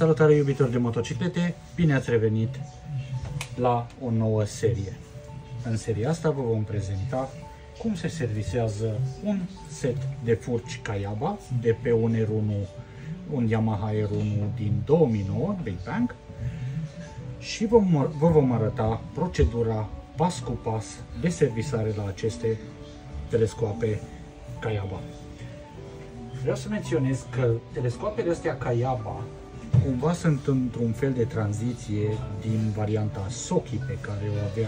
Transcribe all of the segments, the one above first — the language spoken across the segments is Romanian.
Salutare iubitori de motociclete, bine ați revenit la o nouă serie. În seria asta vă vom prezenta cum se servisează un set de furci Kayaba de pe un R1, un Yamaha R1 din 2009, Big Bang, și vă vom arăta procedura pas cu pas de servisare la aceste telescoape Kayaba. Vreau să menționez că telescoapele astea Kayaba cumva sunt într-un fel de tranziție din varianta Soki pe care o avea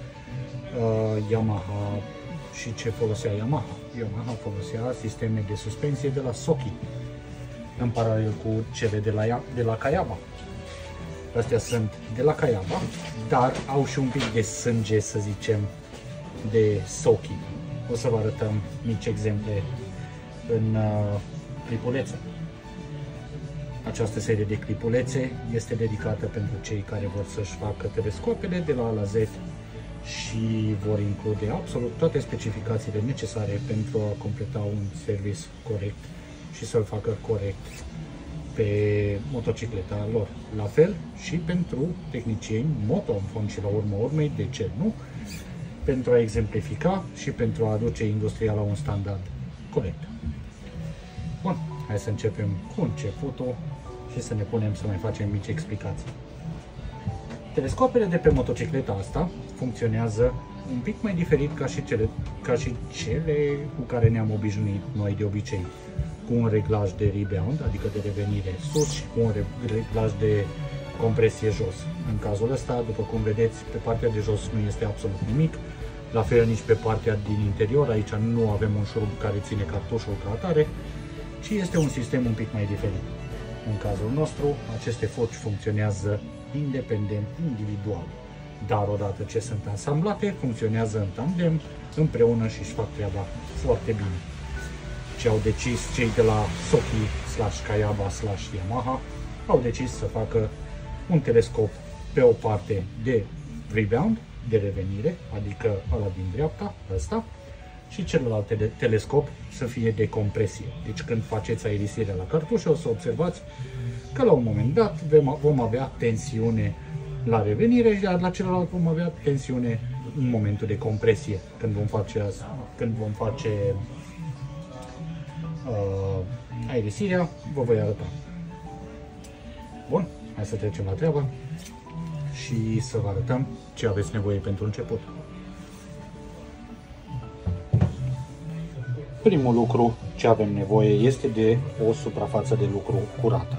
Yamaha și ce folosea Yamaha. Yamaha folosea sisteme de suspensie de la Soki în paralel cu cele de la Kayaba. Astea sunt de la Kayaba, dar au și un pic de sânge, să zicem, de Soki. O să vă arătăm mici exemple în clipulețe. Această serie de clipulețe este dedicată pentru cei care vor să-și facă telescoapele de la A la Z și vor include absolut toate specificațiile necesare pentru a completa un service corect și să-l facă corect pe motocicleta lor. La fel și pentru tehnicieni moto în fond și la urma urmei, de ce nu, pentru a exemplifica și pentru a aduce industria la un standard corect. Bun, hai să începem cu începutul și să ne punem să mai facem mici explicații. Telescoapele de pe motocicleta asta funcționează un pic mai diferit ca și cele cu care ne-am obișnuit noi de obicei, cu un reglaj de rebound, adică de revenire sus, și cu un reglaj de compresie jos. În cazul ăsta, după cum vedeți, pe partea de jos nu este absolut nimic, la fel nici pe partea din interior. Aici nu avem un șurub care ține cartușul ca atare, ci este un sistem un pic mai diferit. În cazul nostru, aceste furci funcționează independent, individual, dar odată ce sunt asamblate, funcționează în tandem, împreună și își fac treaba foarte bine. Ce au decis cei de la Soki /Kayaba/Yamaha, au decis să facă un telescop pe o parte de rebound, de revenire, adică ăla din dreapta, ăsta, și celălalt telescop să fie de compresie. Deci când faceți aerisirea la cartușă, o să observați că la un moment dat vom avea tensiune la revenire, iar la celălalt vom avea tensiune în momentul de compresie. Când vom face aerisirea, vă voi arăta. Bun, hai să trecem la treabă și să vă arătăm ce aveți nevoie pentru început. Primul lucru ce avem nevoie este de o suprafață de lucru curată.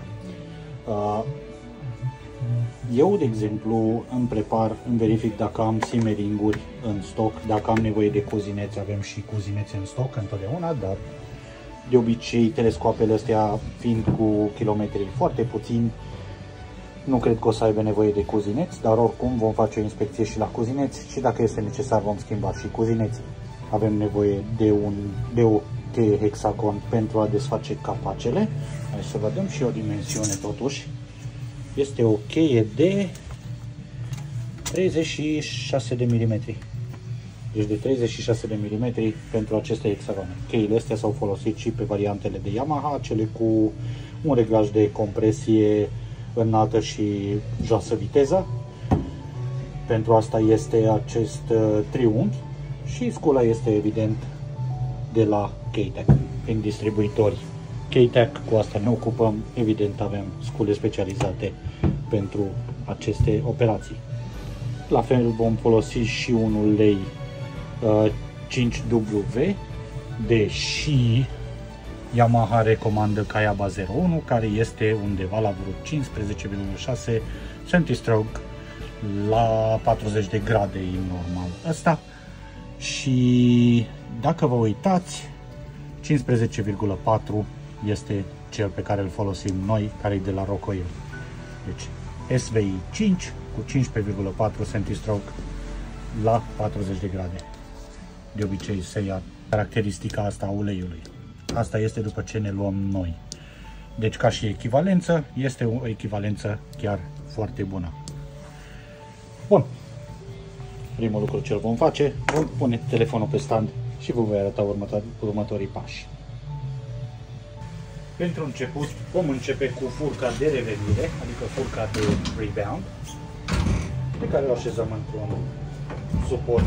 Eu, de exemplu, îmi verific dacă am simmering-uri în stoc, dacă am nevoie de cozineți, avem și cozineți în stoc întotdeauna, dar de obicei telescoapele astea, fiind cu kilometri foarte puțini, nu cred că o să aibă nevoie de cozineți, dar oricum vom face o inspecție și la cozineți și dacă este necesar vom schimba și cozineții. Avem nevoie de o cheie hexagon pentru a desface capacele. Hai să vă dăm și o dimensiune totuși. Este o cheie de 36 de mm. Deci de 36 de mm pentru aceste hexagone. Cheile astea s-au folosit și pe variantele de Yamaha, cele cu un reglaj de compresie înaltă și joasă viteză. Pentru asta este acest triunghi și scula este evident de la K-Tech, prin distribuitori K-Tech. Cu asta ne ocupăm, evident avem scule specializate pentru aceste operații. La fel vom folosi și un ulei 5W, deși Yamaha recomandă Kayaba 01, care este undeva la vreo 15,6 cm/stroke la 40 de grade normal ăsta. Și dacă vă uitați, 15,4 este cel pe care îl folosim noi, care e de la Rocoil. Deci SVI 5 cu 15,4 cm/stroke la 40 de grade. De obicei se ia caracteristica asta a uleiului. Asta este după ce ne luăm noi. Deci ca și echivalență, este o echivalență chiar foarte bună. Bun. Primul lucru ce vom face, vom pune telefonul pe stand și vă voi arăta următorii pași. Pentru început vom începe cu furca de revenire, adică furca de rebound, pe care o așezăm într-un suport.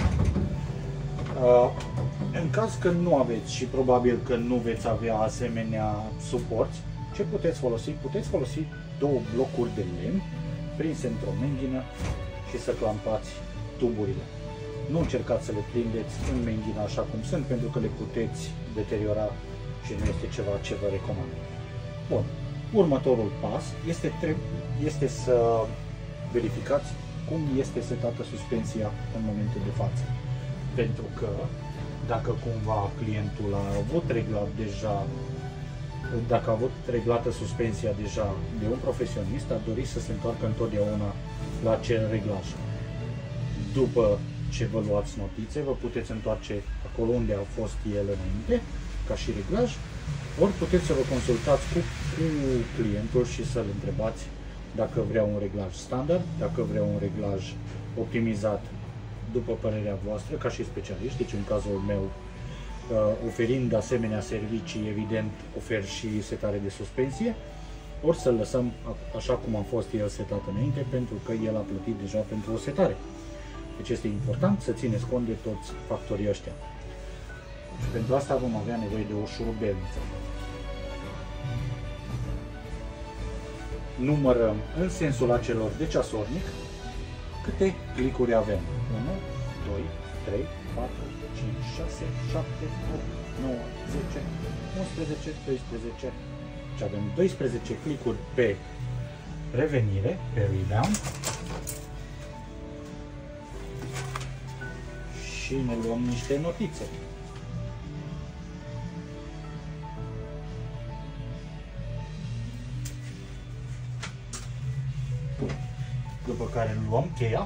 În caz că nu aveți și probabil că nu veți avea asemenea suporți, ce puteți folosi? Puteți folosi două blocuri de lemn prinse într-o menghină și să clampați tuburile. Nu încercați să le prindeți în menghină așa cum sunt, pentru că le puteți deteriora și nu este ceva ce vă recomand. Bun. Următorul pas este să verificați cum este setată suspensia în momentul de față. Pentru că dacă cumva clientul a avut reglat deja, dacă a avut reglată suspensia deja de un profesionist, a dorit să se întoarcă întotdeauna la acel reglaj. După ce vă luați notițe, vă puteți întoarce acolo unde a fost el înainte, ca și reglaj, ori puteți să vă consultați cu clientul și să-l întrebați dacă vrea un reglaj standard, dacă vrea un reglaj optimizat după părerea voastră, ca și specialiști. Deci în cazul meu, oferind asemenea servicii, evident ofer și setare de suspensie, ori să-l lăsăm așa cum a fost el setat înainte, pentru că el a plătit deja pentru o setare. Deci este important să țineți cont de toți factorii ăștia. Și pentru asta vom avea nevoie de o șurubelniță. Numărăm în sensul acelor de ceasornic câte clicuri avem. 1, 2, 3, 4, 5, 6, 7, 8, 9, 10, 11, 12. Și avem 12 clicuri pe revenire, pe rebound. Și ne luăm niște notițe. După care luăm cheia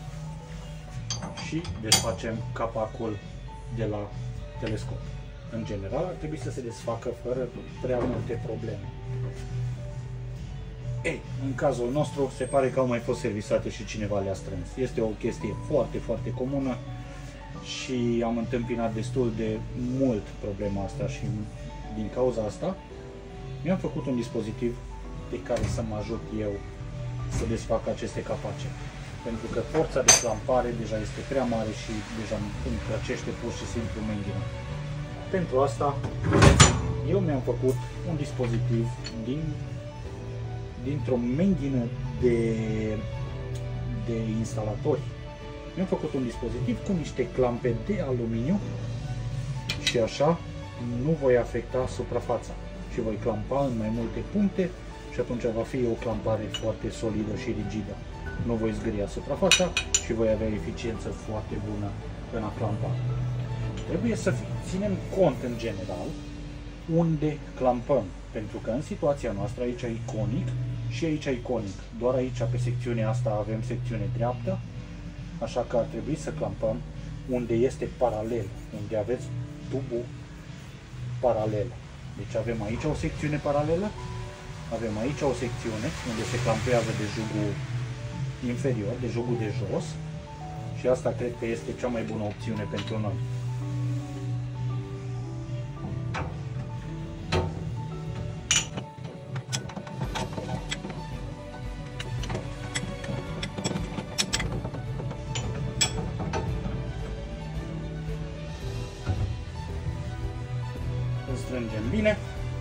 și desfacem capacul de la telescop. În general ar trebui să se desfacă fără prea multe probleme. Ei, în cazul nostru se pare că au mai fost servisate și cineva le-a strâns. Este o chestie foarte, foarte comună și am întâmpinat destul de mult problema asta și din cauza asta mi-am făcut un dispozitiv de care să mă ajut eu să desfac aceste capace. Pentru că forța de clampare deja este prea mare și deja îmi crăcește pur și simplu menghina. Pentru asta eu mi-am făcut un dispozitiv dintr-o menghină de instalatori. Mi-am făcut un dispozitiv cu niște clampe de aluminiu și așa nu voi afecta suprafața și voi clampa în mai multe puncte și atunci va fi o clampare foarte solidă și rigidă. Nu voi zgâria suprafața și voi avea eficiență foarte bună în a clampa. Trebuie să ținem cont în general unde clampăm, pentru că în situația noastră aici e conic și aici e conic. Doar aici pe secțiunea asta avem secțiune dreaptă, așa că ar trebui să clampăm unde este paralel, unde aveți tubul paralel. Deci avem aici o secțiune paralelă, avem aici o secțiune unde se clampează de jugul inferior, de jugul de jos și asta cred că este cea mai bună opțiune pentru noi. Îl strângem bine.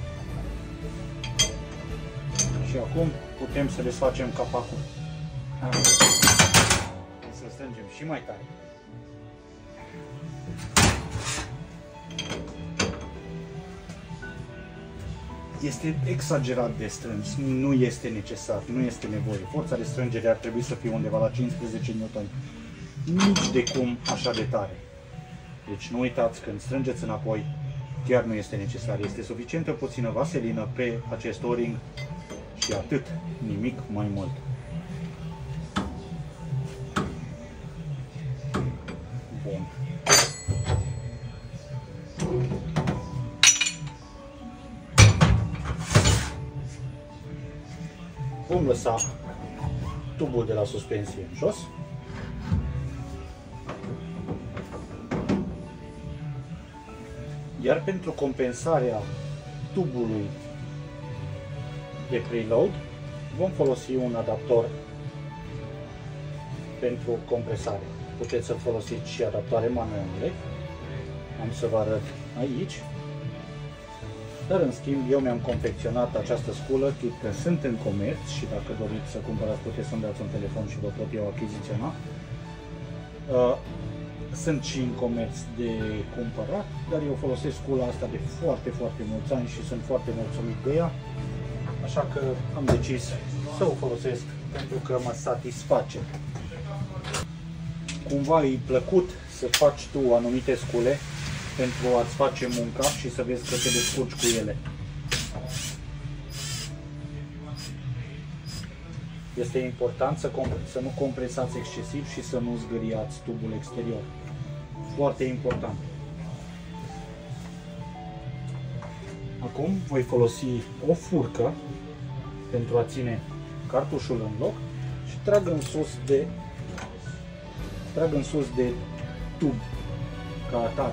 Și acum putem să desfacem capacul. Să strângem și mai tare. Este exagerat de strâns, nu este necesar, nu este nevoie. Forța de strângere ar trebui să fie undeva la 15 N. Nici de cum așa de tare. Deci nu uitați, când strângeți înapoi, chiar nu este necesar. Este suficientă puțină vaselină pe acest o-ring și atât, nimic mai mult. Bun. Vom lăsa tubul de la suspensie în jos. Iar pentru compensarea tubului de preload, vom folosi un adaptor pentru compresare. Puteți să folosiți și adaptoare manuale. Am să vă arăt aici. Dar în schimb, eu mi-am confecționat această sculă, chit că sunt în comerț și dacă doriți să cumpărați, puteți să-mi dați un telefon și vă pot eu achiziționa. Sunt și în comerț de cumpărat, dar eu folosesc scula asta de foarte, foarte mulți ani și sunt foarte mulțumit de ea. Așa că am decis să o folosesc pentru că mă satisface. Cumva e plăcut să faci tu anumite scule pentru a-ți face munca și să vezi că te descurci cu ele. Este important să nu compresați excesiv și să nu zgâriați tubul exterior. Foarte important. Acum voi folosi o furcă pentru a ține cartușul în loc și trag în sus de tub ca atare.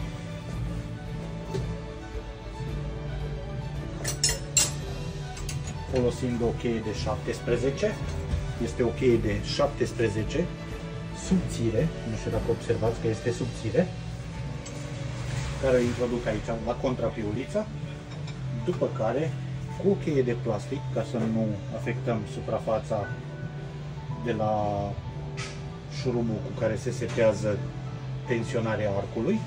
Folosind o cheie de 17, este o cheie de 17 subțire, nu știu dacă observați că este subțire, care o introduc aici la contrapiulița, după care cu o cheie de plastic, ca să nu afectăm suprafața de la șurubul cu care se setează tensionarea arcului,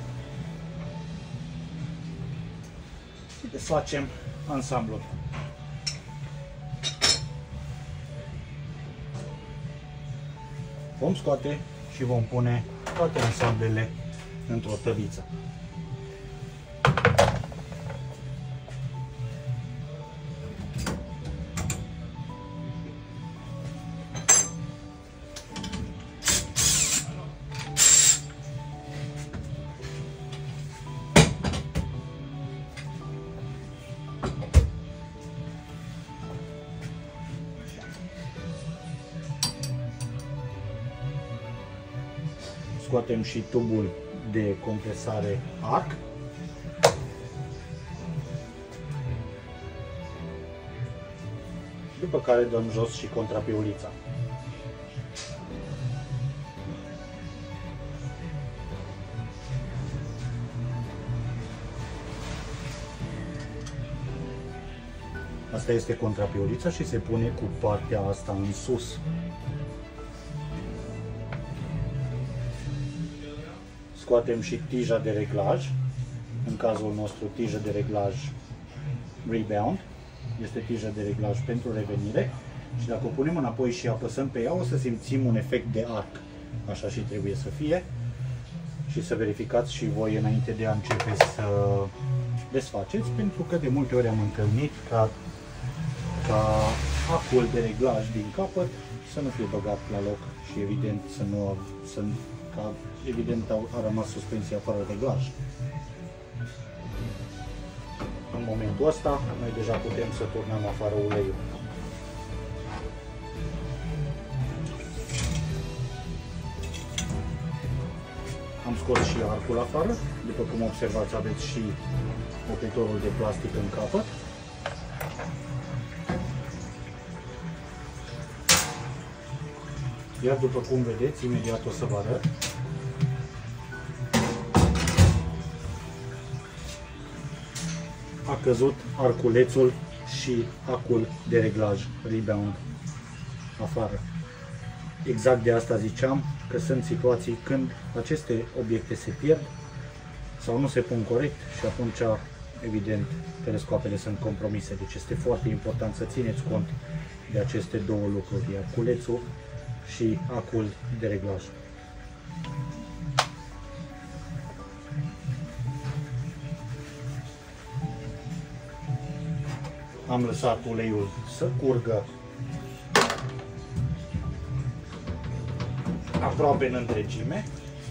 și desfacem ansamblul. Vom scoate și vom pune toate ansamblele într-o tăviță. Scoatem și tubul de compresare arc. După care dăm jos și contrapiulița. Asta este contrapiulița și se pune cu partea asta în sus. Scoatem și tija de reglaj, în cazul nostru tijă de reglaj rebound, este tija de reglaj pentru revenire și dacă o punem înapoi și apăsăm pe ea o să simțim un efect de arc, așa și trebuie să fie și să verificați și voi înainte de a începe să desfaceți, pentru că de multe ori am întâlnit ca acul de reglaj din capăt să nu fie băgat la loc și evident evident a rămas suspensia fără reglaj. În momentul ăsta, noi deja putem să turnăm afară uleiul. Am scos și arcul afară, după cum observați aveți și opritorul de plastic în capăt. Iar după cum vedeți, imediat o să vă arăt, a căzut arculețul și acul de reglaj rebound afară. Exact de asta ziceam, că sunt situații când aceste obiecte se pierd sau nu se pun corect și atunci, evident, telescoapele sunt compromise. Deci este foarte important să țineți cont de aceste două lucruri, arculețul și acul de reglaj. Am lăsat uleiul să curgă aproape în întregime.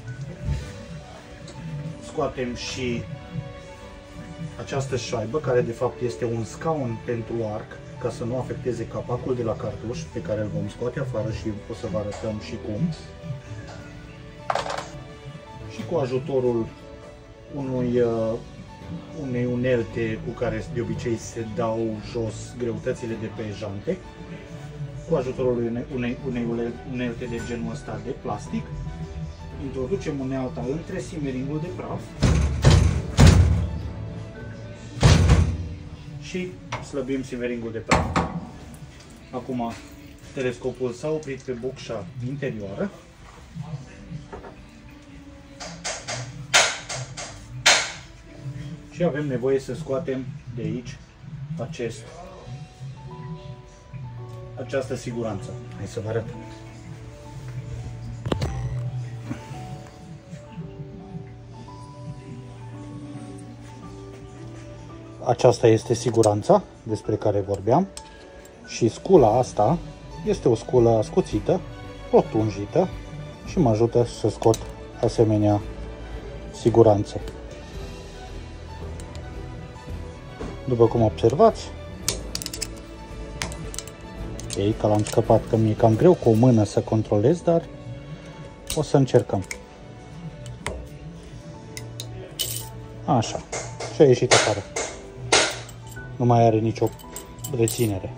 Scoatem și această șaibă, care de fapt este un scaun pentru arc, ca să nu afecteze capacul de la cartuș, pe care îl vom scoate afară și o să vă arătăm și cum. Și cu ajutorul unui unei unelte cu care de obicei se dau jos greutățile de pe jante, cu ajutorul unei unelte de genul ăsta de plastic. Introducem unealta între simeringul de praf și slăbim simeringul de praf. Acum telescopul s-a oprit pe bucșa interioară. Și avem nevoie să scoatem de aici această siguranță. Hai să vă arăt. Aceasta este siguranța despre care vorbeam și scula asta este o sculă ascuțită, rotunjită și mă ajută să scot asemenea siguranțe. După cum observați, ei că l-am scăpat, că mi-e cam greu cu o mână să controlez, dar o să încercăm. Așa, și a ieșit afară. Nu mai are nicio reținere.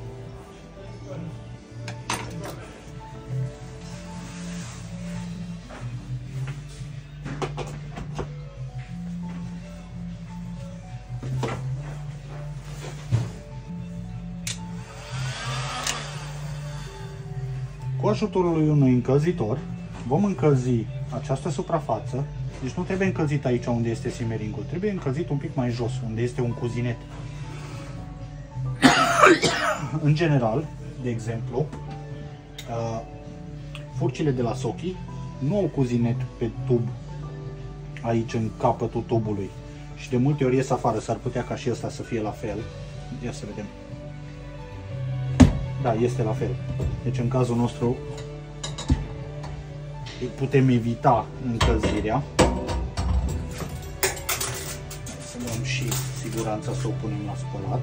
Cu ajutorul unui încălzitor vom încălzi această suprafață. Deci nu trebuie încălzit aici unde este simeringul, trebuie încălzit un pic mai jos, unde este un cuzinet. În general, de exemplu, furcile de la Sochi nu au cuzinet pe tub aici în capătul tubului și de multe ori ies afară, s-ar putea ca și ăsta să fie la fel. Ia să vedem. Da, este la fel. Deci în cazul nostru putem evita încălzirea. Să luăm și siguranța să o punem la spălat.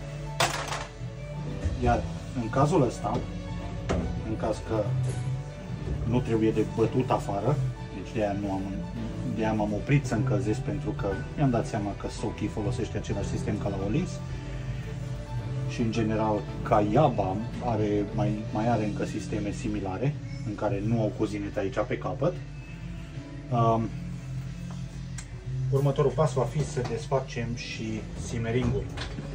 Iar în cazul ăsta, în caz că nu trebuie de bătut afară, deci de-aia m-am oprit să încălzesc, pentru că mi-am dat seama că Sochi folosește același sistem ca la Olins și în general Kayaba mai are încă sisteme similare în care nu au cuzinet aici pe capăt. Următorul pas va fi să desfacem și simeringul.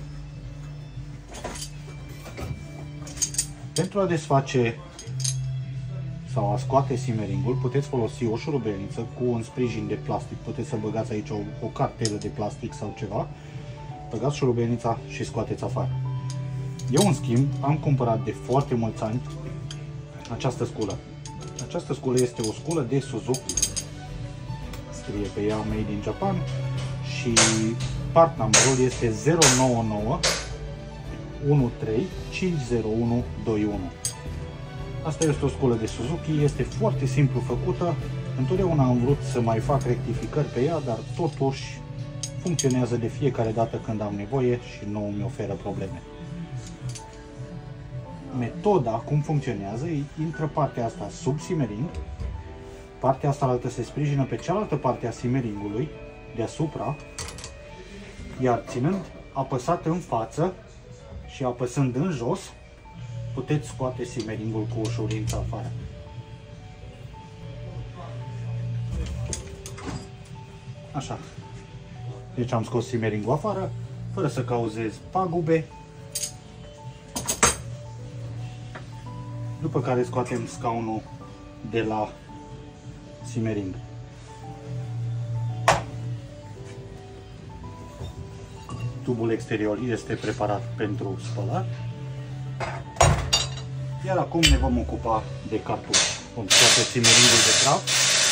Pentru a desface sau a scoate simeringul, puteți folosi o șurubelniță cu un sprijin de plastic. Puteți să băgați aici o cartelă de plastic sau ceva, băgați șurubelnița și scoateți afară. Eu, în schimb, am cumpărat de foarte mulți ani această sculă. Această sculă este o sculă de Suzuki. Scrie pe ea Made in Japan și part numberul este 099 1350121. Asta este o sculă de Suzuki, este foarte simplu făcută. Întotdeauna am vrut să mai fac rectificări pe ea, dar totuși funcționează de fiecare dată când am nevoie și nu mi oferă probleme. Metoda, cum funcționează, intră partea asta sub simering, partea asta altă se sprijină pe cealaltă parte a simeringului, deasupra, iar ținând apăsat în față și apăsând în jos, puteți scoate simeringul cu ușurință afară. Așa. Deci am scos simeringul afară, fără să cauzez pagube. După care scoatem scaunul de la simering. Tubul exterior este preparat pentru spălat. Iar acum ne vom ocupa de cartuș. Vom scoate simeringul de praf.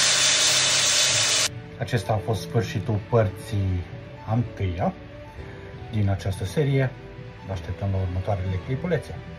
Acesta a fost sfârșitul părții a întâia din această serie. Vă așteptăm la următoarele clipulețe.